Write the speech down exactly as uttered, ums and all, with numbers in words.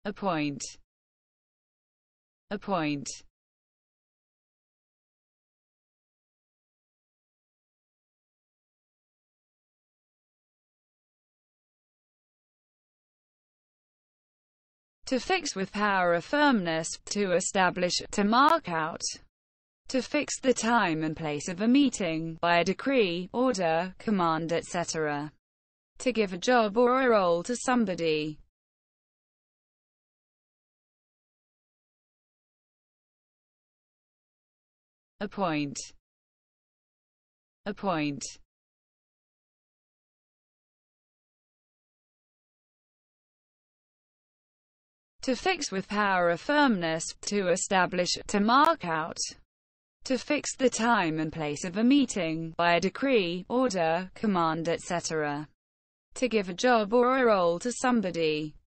Appoint. Appoint. To fix with power or firmness, to establish, to mark out. To fix the time and place of a meeting, by a decree, order, command, et cetera. To give a job or a role to somebody. Appoint. Appoint. To fix with power or firmness, to establish, to mark out. To fix the time and place of a meeting, by a decree, order, command, et cetera. To give a job or a role to somebody.